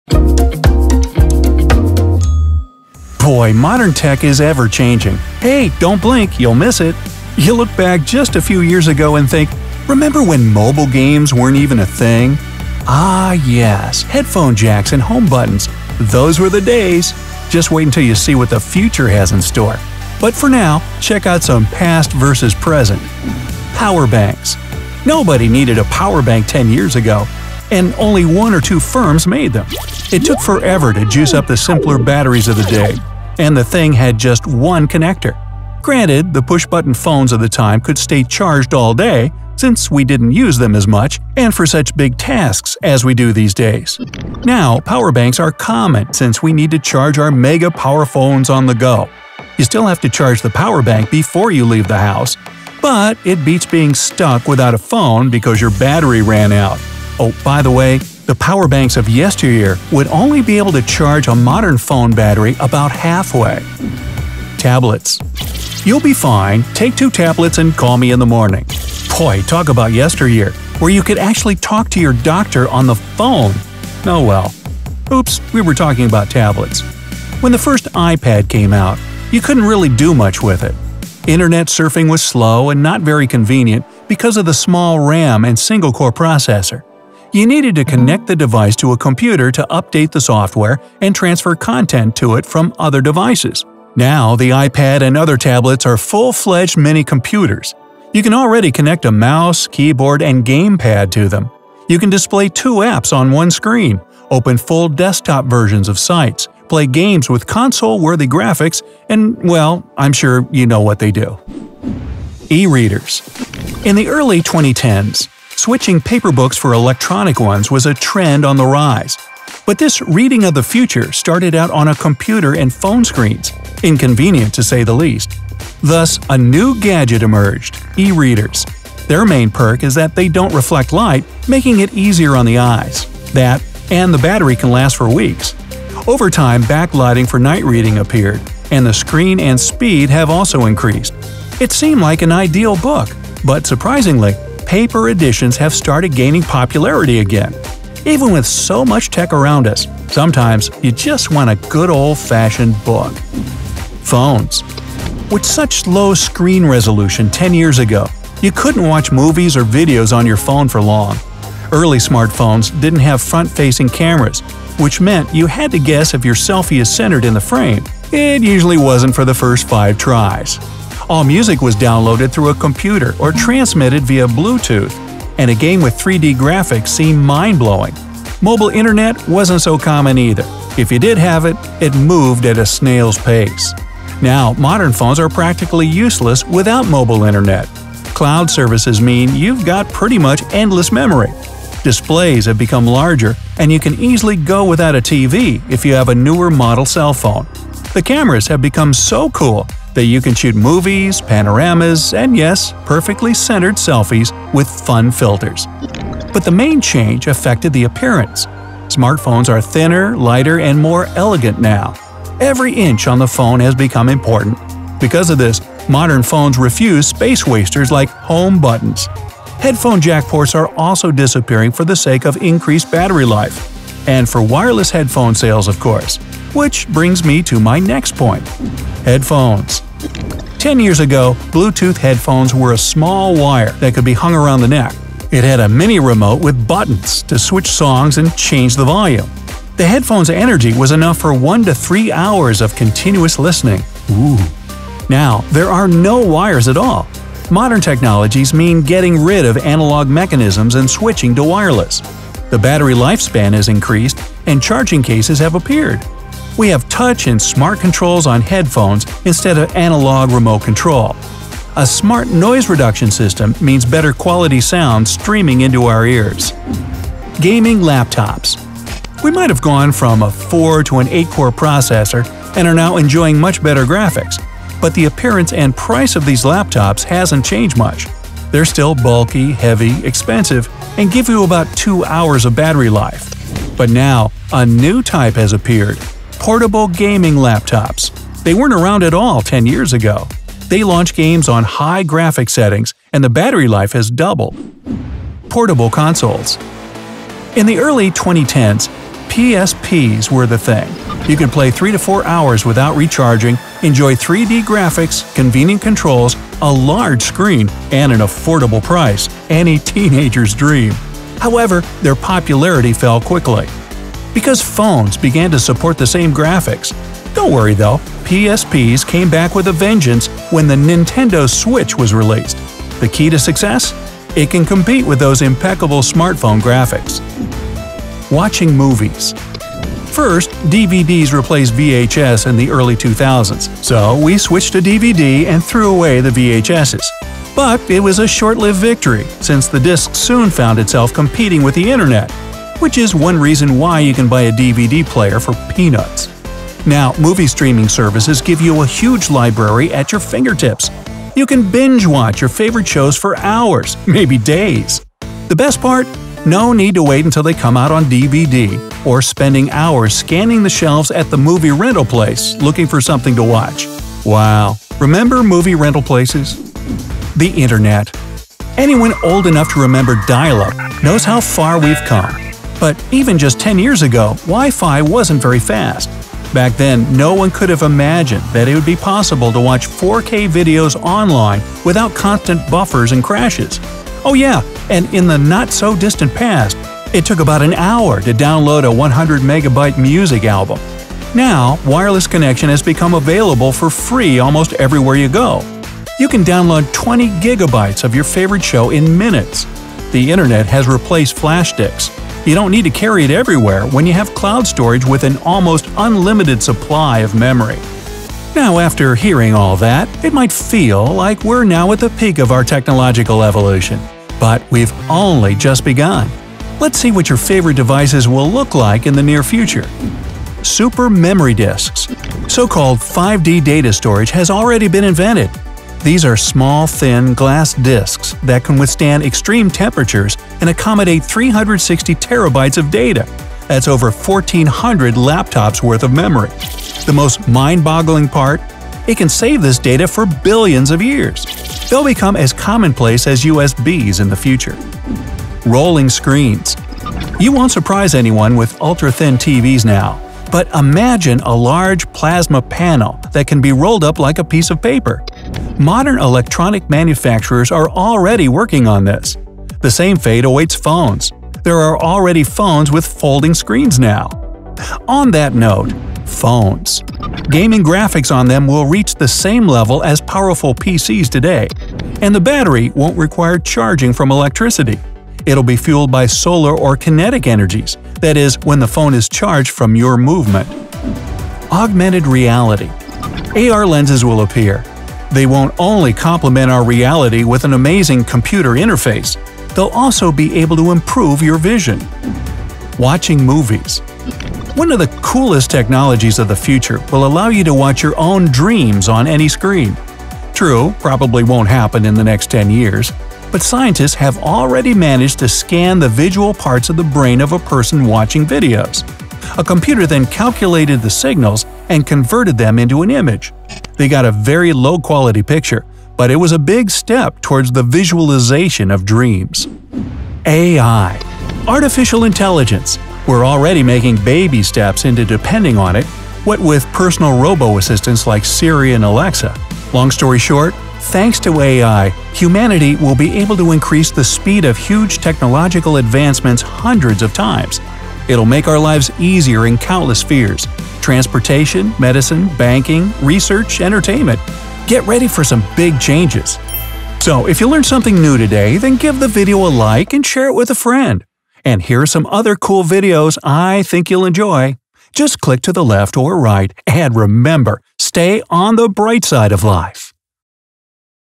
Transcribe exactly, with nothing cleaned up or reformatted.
Boy, modern tech is ever-changing. Hey, don't blink, you'll miss it. You look back just a few years ago and think, remember when mobile games weren't even a thing? Ah yes, headphone jacks and home buttons. Those were the days. Just wait until you see what the future has in store. But for now, check out some past versus present. Power banks. Nobody needed a power bank ten years ago, and only one or two firms made them. It took forever to juice up the simpler batteries of the day, and the thing had just one connector. Granted, the push-button phones of the time could stay charged all day, since we didn't use them as much and for such big tasks as we do these days. Now, power banks are common since we need to charge our mega power phones on the go. You still have to charge the power bank before you leave the house, but it beats being stuck without a phone because your battery ran out. Oh, by the way, the power banks of yesteryear would only be able to charge a modern phone battery about halfway. Tablets. You'll be fine, take two tablets and call me in the morning. Boy, talk about yesteryear, where you could actually talk to your doctor on the phone. Oh well. Oops, we were talking about tablets. When the first iPad came out, you couldn't really do much with it. Internet surfing was slow and not very convenient because of the small RAM and single-core processor. You needed to connect the device to a computer to update the software and transfer content to it from other devices. Now, the iPad and other tablets are full-fledged mini-computers. You can already connect a mouse, keyboard, and gamepad to them. You can display two apps on one screen, open full desktop versions of sites, play games with console-worthy graphics, and, well, I'm sure you know what they do. E-readers. In the early twenty tens, switching paper books for electronic ones was a trend on the rise. But this reading of the future started out on a computer and phone screens, inconvenient to say the least. Thus, a new gadget emerged, e-readers. Their main perk is that they don't reflect light, making it easier on the eyes. That, and the battery can last for weeks. Over time, backlighting for night reading appeared, and the screen and speed have also increased. It seemed like an ideal book, but surprisingly, paper editions have started gaining popularity again. Even with so much tech around us, sometimes you just want a good old-fashioned book. Phones. With such low screen resolution ten years ago, you couldn't watch movies or videos on your phone for long. Early smartphones didn't have front-facing cameras, which meant you had to guess if your selfie is centered in the frame. It usually wasn't for the first five tries. All music was downloaded through a computer or transmitted via Bluetooth, and a game with three D graphics seemed mind-blowing. Mobile internet wasn't so common either. If you did have it, it moved at a snail's pace. Now, modern phones are practically useless without mobile internet. Cloud services mean you've got pretty much endless memory. Displays have become larger, and you can easily go without a T V if you have a newer model cell phone. The cameras have become so cool that you can shoot movies, panoramas, and yes, perfectly centered selfies with fun filters. But the main change affected the appearance. Smartphones are thinner, lighter, and more elegant now. Every inch on the phone has become important. Because of this, modern phones refuse space wasters like home buttons. Headphone jack ports are also disappearing for the sake of increased battery life. And for wireless headphone sales, of course. Which brings me to my next point. Headphones. Ten years ago, Bluetooth headphones were a small wire that could be hung around the neck. It had a mini remote with buttons to switch songs and change the volume. The headphone's energy was enough for one to three hours of continuous listening. Ooh. Now, there are no wires at all. Modern technologies mean getting rid of analog mechanisms and switching to wireless. The battery lifespan has increased, and charging cases have appeared. We have touch and smart controls on headphones instead of analog remote control. A smart noise reduction system means better quality sound streaming into our ears. Gaming laptops. We might have gone from a four to an eight core processor and are now enjoying much better graphics, but the appearance and price of these laptops hasn't changed much. They're still bulky, heavy, expensive, and give you about two hours of battery life. But now, a new type has appeared – portable gaming laptops. They weren't around at all ten years ago. They launch games on high graphic settings, and the battery life has doubled. Portable consoles. In the early twenty tens, P S Ps were the thing. You could play three to four hours without recharging, enjoy three D graphics, convenient controls, a large screen, and an affordable price – any teenager's dream. However, their popularity fell quickly because phones began to support the same graphics. Don't worry though, P S Ps came back with a vengeance when the Nintendo Switch was released. The key to success? It can compete with those impeccable smartphone graphics. Watching movies. First, D V Ds replaced V H S in the early two thousands, so we switched to D V D and threw away the V H Ss. But it was a short-lived victory, since the disc soon found itself competing with the internet, which is one reason why you can buy a D V D player for peanuts. Now, movie streaming services give you a huge library at your fingertips. You can binge-watch your favorite shows for hours, maybe days. The best part? No need to wait until they come out on D V D, or spending hours scanning the shelves at the movie rental place looking for something to watch. Wow, remember movie rental places? The Internet. Anyone old enough to remember dial-up knows how far we've come. But even just ten years ago, Wi-Fi wasn't very fast. Back then, no one could have imagined that it would be possible to watch four K videos online without constant buffers and crashes. Oh yeah, and in the not-so-distant past, it took about an hour to download a one hundred megabyte music album. Now, wireless connection has become available for free almost everywhere you go. You can download twenty gigabytes of your favorite show in minutes. The internet has replaced flash sticks. You don't need to carry it everywhere when you have cloud storage with an almost unlimited supply of memory. Now, after hearing all that, it might feel like we're now at the peak of our technological evolution. But we've only just begun. Let's see what your favorite devices will look like in the near future. Super memory disks. So-called five D data storage has already been invented. These are small, thin glass disks that can withstand extreme temperatures and accommodate three hundred sixty terabytes of data. That's over fourteen hundred laptops worth of memory. The most mind-boggling part? It can save this data for billions of years. They'll become as commonplace as U S Bs in the future. Rolling screens. You won't surprise anyone with ultra-thin T Vs now, but imagine a large plasma panel that can be rolled up like a piece of paper. Modern electronic manufacturers are already working on this. The same fate awaits phones. There are already phones with folding screens now. On that note, phones. Gaming graphics on them will reach the same level as powerful P Cs today, and the battery won't require charging from electricity. It'll be fueled by solar or kinetic energies, that is, when the phone is charged from your movement. Augmented reality. A R lenses will appear. They won't only complement our reality with an amazing computer interface, they'll also be able to improve your vision. Watching movies. One of the coolest technologies of the future will allow you to watch your own dreams on any screen. True, probably won't happen in the next ten years, but scientists have already managed to scan the visual parts of the brain of a person watching videos. A computer then calculated the signals and converted them into an image. They got a very low-quality picture, but it was a big step towards the visualization of dreams. A I. Artificial intelligence. We're already making baby steps into depending on it, what with personal robo-assistants like Siri and Alexa. Long story short, thanks to A I, humanity will be able to increase the speed of huge technological advancements hundreds of times. It'll make our lives easier in countless spheres: transportation, medicine, banking, research, entertainment. Get ready for some big changes. So, if you learned something new today, then give the video a like and share it with a friend. And here are some other cool videos I think you'll enjoy. Just click to the left or right, and remember, stay on the bright side of life.